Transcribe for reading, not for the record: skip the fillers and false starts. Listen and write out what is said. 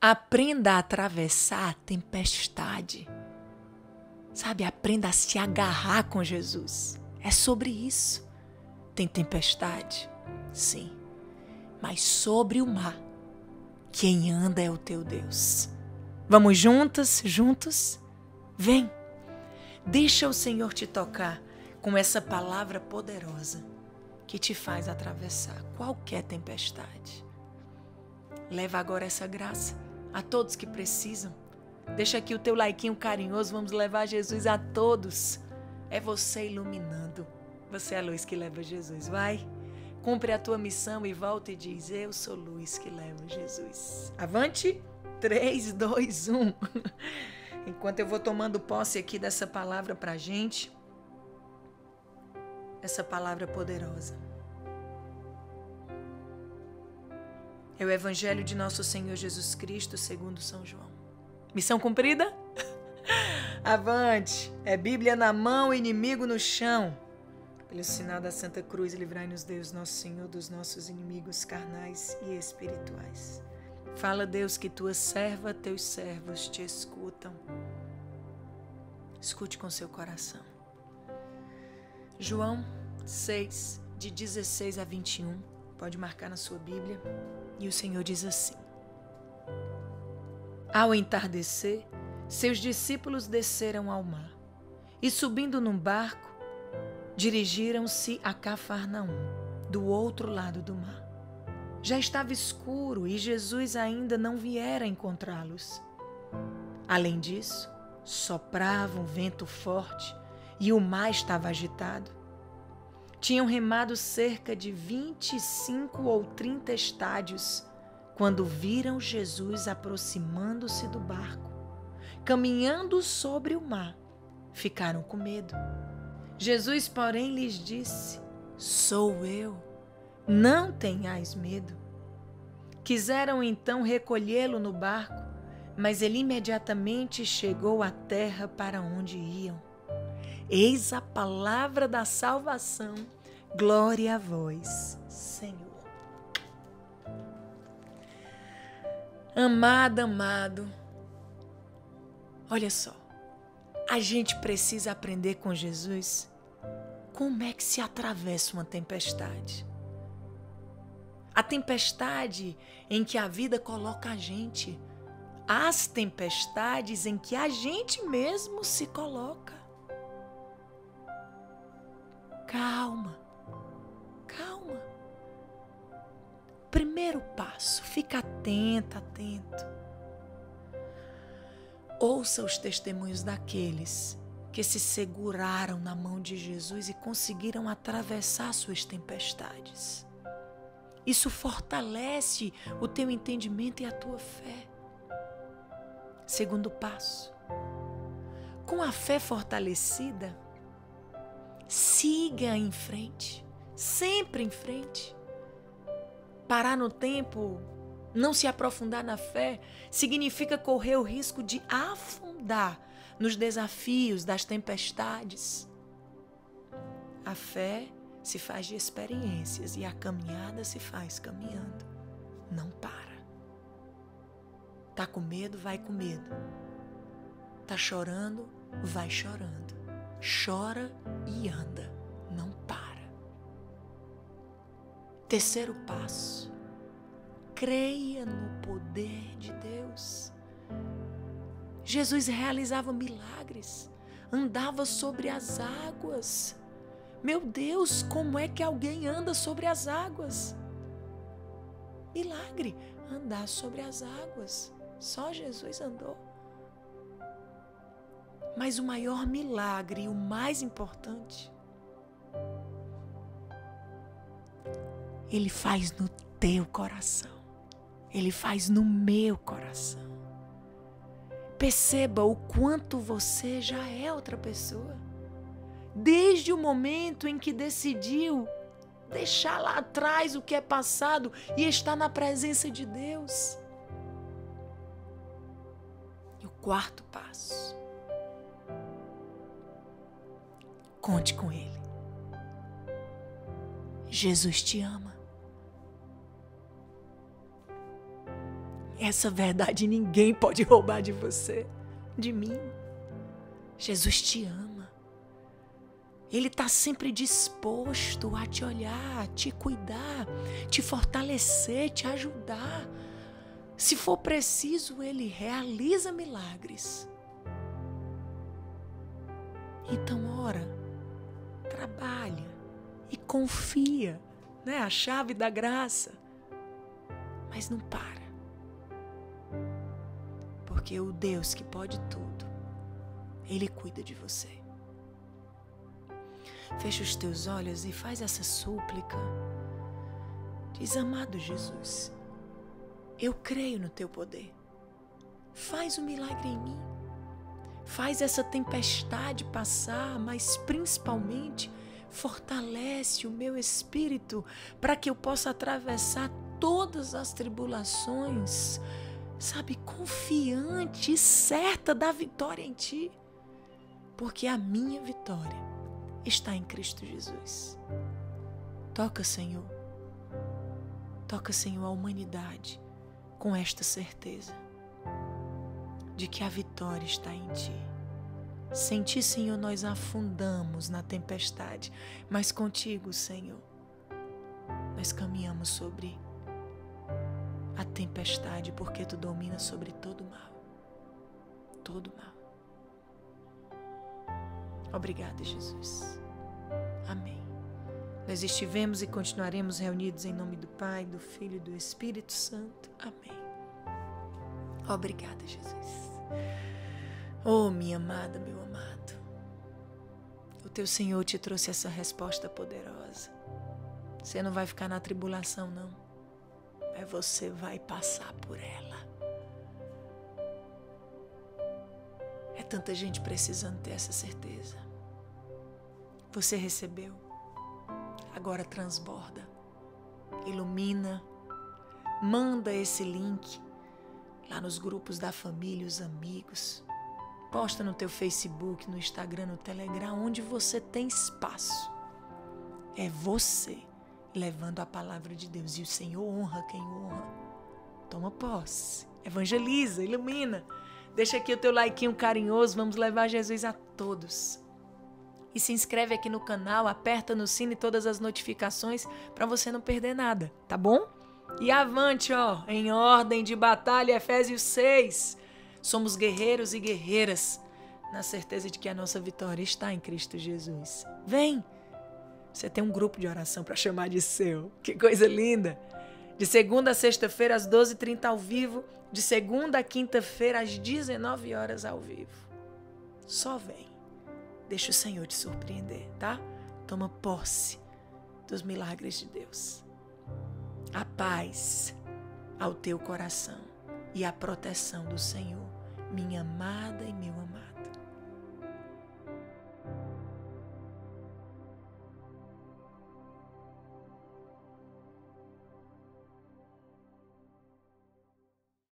Aprenda a atravessar a tempestade. Sabe, aprenda a se agarrar com Jesus. É sobre isso. Tem tempestade? Sim. Mas sobre o mar, quem anda é o teu Deus. Vamos juntas, juntos? Vem. Deixa o Senhor te tocar com essa palavra poderosa que te faz atravessar qualquer tempestade. Leva agora essa graça a todos que precisam. Deixa aqui o teu likezinho carinhoso, vamos levar Jesus a todos. É você iluminando. Você é a luz que leva Jesus. Vai, cumpre a tua missão e volta e diz: eu sou luz que leva Jesus. Avante, 3, 2, 1. Enquanto eu vou tomando posse aqui dessa palavra pra gente, essa palavra poderosa. É o Evangelho de nosso Senhor Jesus Cristo segundo São João. Missão cumprida? Avante! É Bíblia na mão, inimigo no chão. Pelo sinal da Santa Cruz, livrai-nos Deus, nosso Senhor, dos nossos inimigos carnais e espirituais. Fala, Deus, que tua serva, teus servos te escutam. Escute com seu coração. João 6, de 16 a 21. Pode marcar na sua Bíblia. E o Senhor diz assim: ao entardecer, seus discípulos desceram ao mar e, subindo num barco, dirigiram-se a Cafarnaum, do outro lado do mar. Já estava escuro e Jesus ainda não viera encontrá-los. Além disso, soprava um vento forte e o mar estava agitado. Tinham remado cerca de 25 ou 30 estádios quando viram Jesus aproximando-se do barco, caminhando sobre o mar. Ficaram com medo. Jesus, porém, lhes disse: sou eu, não tenhais medo. Quiseram então recolhê-lo no barco, mas ele imediatamente chegou à terra para onde iam. Eis a palavra da salvação. Glória a vós, Senhor. Amada, amado, olha só, a gente precisa aprender com Jesus como é que se atravessa uma tempestade. A tempestade em que a vida coloca a gente, as tempestades em que a gente mesmo se coloca. Calma, calma. Primeiro passo, fica atento, atento. Ouça os testemunhos daqueles que se seguraram na mão de Jesus e conseguiram atravessar suas tempestades. Isso fortalece o teu entendimento e a tua fé. Segundo passo, com a fé fortalecida, siga em frente, sempre em frente. Parar no tempo, não se aprofundar na fé, significa correr o risco de afundar nos desafios das tempestades. A fé se faz de experiências e a caminhada se faz caminhando. Não para. Tá com medo, vai com medo. Tá chorando, vai chorando. Chora e anda, não para. Terceiro passo, creia no poder de Deus. Jesus realizava milagres, andava sobre as águas. Meu Deus, como é que alguém anda sobre as águas? Milagre, andar sobre as águas. Só Jesus andou. Mas o maior milagre e o mais importante, Ele faz no teu coração. Ele faz no meu coração. Perceba o quanto você já é outra pessoa. Desde o momento em que decidiu deixar lá atrás o que é passado e estar na presença de Deus. E o quarto passo, conte com Ele. Jesus te ama. Essa verdade ninguém pode roubar de você, de mim. Jesus te ama. Ele está sempre disposto a te olhar, te cuidar, te fortalecer, te ajudar. Se for preciso, Ele realiza milagres. Então ora, trabalha e confia, né? A chave da graça. Mas não para. Porque o Deus que pode tudo, Ele cuida de você. Fecha os teus olhos e faz essa súplica. Diz: amado Jesus, eu creio no teu poder. Faz um milagre em mim. Faz essa tempestade passar, mas principalmente fortalece o meu espírito para que eu possa atravessar todas as tribulações, sabe, confiante e certa da vitória em ti. Porque a minha vitória está em Cristo Jesus. Toca, Senhor. Toca, Senhor, a humanidade com esta certeza de que a vitória está em ti. Sem ti, Senhor, nós afundamos na tempestade, mas contigo, Senhor, nós caminhamos sobre a tempestade, porque tu dominas sobre todo mal. Todo mal. Obrigada, Jesus. Amém. Nós estivemos e continuaremos reunidos em nome do Pai, do Filho e do Espírito Santo. Amém. Obrigada, Jesus. Oh, minha amada, meu amado. O teu Senhor te trouxe essa resposta poderosa. Você não vai ficar na tribulação, não. Mas você vai passar por ela. É tanta gente precisando ter essa certeza. Você recebeu. Agora transborda. Ilumina. Manda esse link lá nos grupos da família, os amigos. Posta no teu Facebook, no Instagram, no Telegram, onde você tem espaço. É você levando a palavra de Deus. E o Senhor honra quem honra. Toma posse. Evangeliza, ilumina. Deixa aqui o teu like carinhoso. Vamos levar Jesus a todos. E se inscreve aqui no canal, aperta no sino e todas as notificações para você não perder nada, tá bom? E avante, ó, em ordem de batalha, Efésios 6. Somos guerreiros e guerreiras na certeza de que a nossa vitória está em Cristo Jesus. Vem! Você tem um grupo de oração para chamar de seu. Que coisa linda! De segunda a sexta-feira, às 12h30 ao vivo. De segunda a quinta-feira, às 19 horas ao vivo. Só vem. Deixa o Senhor te surpreender, tá? Toma posse dos milagres de Deus. A paz ao teu coração e a proteção do Senhor, minha amada e meu amado.